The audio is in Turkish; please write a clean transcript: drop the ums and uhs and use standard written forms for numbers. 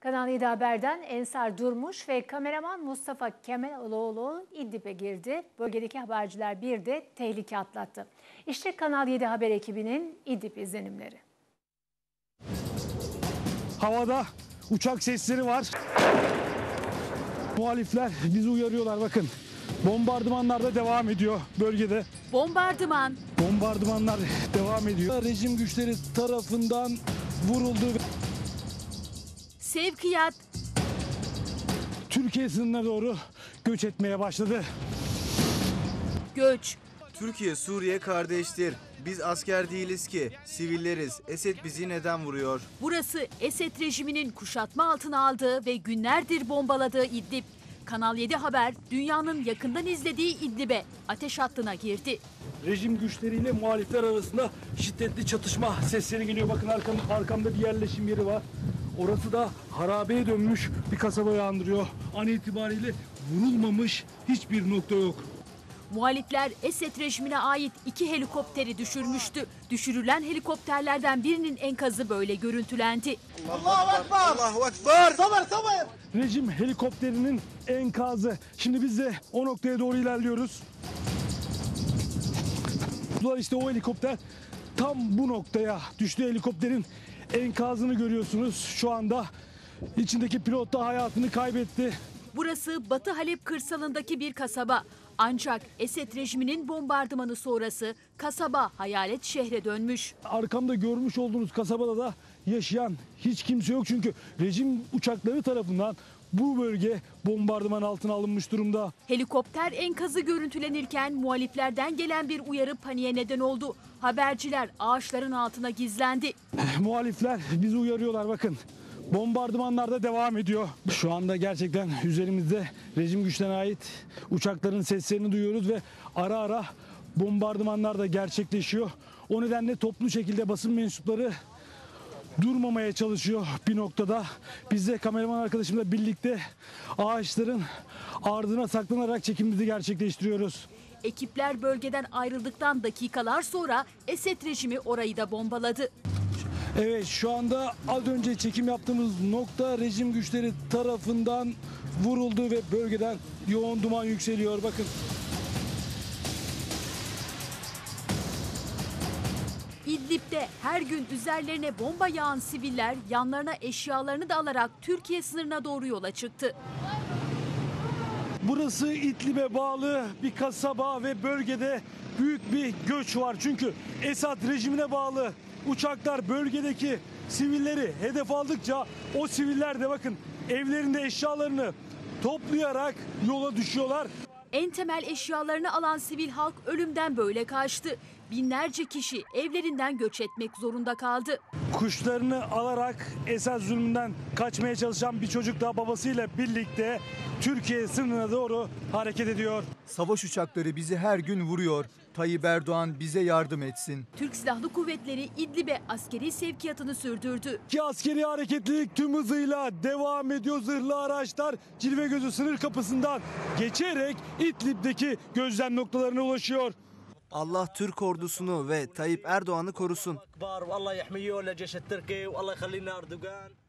Kanal 7 Haber'den Ensar Durmuş ve kameraman Mustafa Kemaloğlu İdlib'e girdi. Bölgedeki haberciler bir de tehlike atlattı. İşte Kanal 7 Haber ekibinin İdlib izlenimleri. Havada uçak sesleri var. Muhalifler bizi uyarıyorlar, bakın. Bombardımanlar da devam ediyor bölgede. Bombardımanlar devam ediyor. Rejim güçleri tarafından vuruldu. Sevkiyat Türkiye sınırına doğru göç etmeye başladı. göç. Türkiye, Suriye kardeştir. Biz asker değiliz ki, sivilleriz. Esed bizi neden vuruyor? Burası Esed rejiminin kuşatma altına aldığı ve günlerdir bombaladığı İdlib. Kanal 7 Haber dünyanın yakından izlediği İdlib'e ateş hattına girdi. Rejim güçleriyle muhalifler arasında şiddetli çatışma sesleri geliyor. Bakın arkamda bir yerleşim yeri var. Orası da harabeye dönmüş bir kasabayı andırıyor. An itibariyle vurulmamış hiçbir nokta yok. Muhalifler Esed rejimine ait 2 helikopteri düşürmüştü. Düşürülen helikopterlerden birinin enkazı böyle görüntülendi. Allahu Ekber! Allahu Ekber! Rejim helikopterinin enkazı. Şimdi biz de o noktaya doğru ilerliyoruz. İşte o helikopter tam bu noktaya düştü. Helikopterin enkazını görüyorsunuz şu anda. İçindeki pilot da hayatını kaybetti. Burası Batı Halep kırsalındaki bir kasaba. Ancak Esed rejiminin bombardımanı sonrası kasaba hayalet şehre dönmüş. Arkamda görmüş olduğunuz kasabada da yaşayan hiç kimse yok. Çünkü rejim uçakları tarafından bu bölge bombardıman altına alınmış durumda. Helikopter enkazı görüntülenirken muhaliflerden gelen bir uyarı paniğe neden oldu. Haberciler ağaçların altına gizlendi. Muhalifler bizi uyarıyorlar, bakın. Bombardımanlar da devam ediyor. Şu anda gerçekten üzerimizde rejim güçlerine ait uçakların seslerini duyuyoruz ve ara ara bombardımanlar da gerçekleşiyor. O nedenle toplu şekilde basın mensupları durmamaya çalışıyor bir noktada. Biz de kameraman arkadaşımla birlikte ağaçların ardına saklanarak çekimimizi gerçekleştiriyoruz. Ekipler bölgeden ayrıldıktan dakikalar sonra Esed rejimi orayı da bombaladı. Evet, şu anda az önce çekim yaptığımız nokta rejim güçleri tarafından vuruldu ve bölgeden yoğun duman yükseliyor. Bakın. İdlib'de her gün üzerlerine bomba yağan siviller yanlarına eşyalarını da alarak Türkiye sınırına doğru yola çıktı. Burası İdlib'e bağlı bir kasaba ve bölgede büyük bir göç var. Çünkü Esad rejimine bağlı uçaklar bölgedeki sivilleri hedef aldıkça o siviller de bakın evlerinde eşyalarını toplayarak yola düşüyorlar. En temel eşyalarını alan sivil halk ölümden böyle kaçtı. Binlerce kişi evlerinden göç etmek zorunda kaldı. Kuşlarını alarak Esad zulmünden kaçmaya çalışan bir çocuk da babasıyla birlikte Türkiye sınırına doğru hareket ediyor. Savaş uçakları bizi her gün vuruyor. Tayyip Erdoğan bize yardım etsin. Türk Silahlı Kuvvetleri İdlib'e askeri sevkiyatını sürdürdü. Ki askeri hareketlilik tüm hızıyla devam ediyor. Zırhlı araçlar Cilvegözü sınır kapısından geçerek İdlib'deki gözlem noktalarına ulaşıyor. Allah Türk ordusunu ve Tayyip Erdoğan'ı korusun.